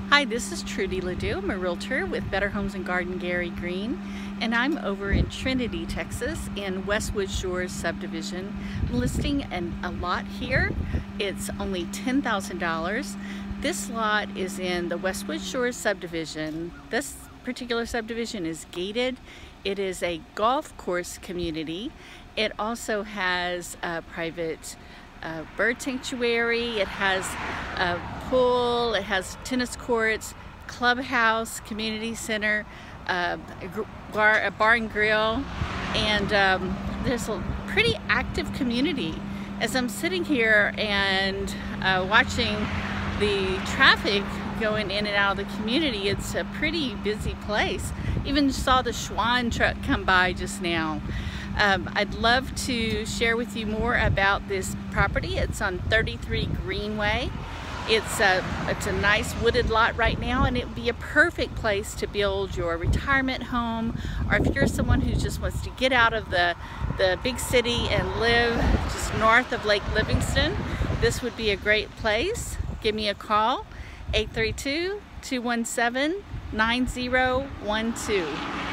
Hi, this is Trudy Ledoux. I'm a realtor with Better Homes and Garden Gary Green, and I'm over in Trinity, Texas in Westwood Shores subdivision. I'm listing a lot here. It's only $10,000. This lot is in the Westwood Shores subdivision. This particular subdivision is gated. It is a golf course community. It also has a private bird sanctuary. It has a pool, it has tennis courts, clubhouse, community center, a bar and grill, and there's a pretty active community. As I'm sitting here and watching the traffic going in and out of the community, it's a pretty busy place. Even saw the Schwann truck come by just now. I'd love to share with you more about this property. It's on 33 Greenway. It's a nice wooded lot right now, and it would be a perfect place to build your retirement home, or if you're someone who just wants to get out of the big city and live just north of Lake Livingston, this would be a great place. Give me a call, 832-217-9012.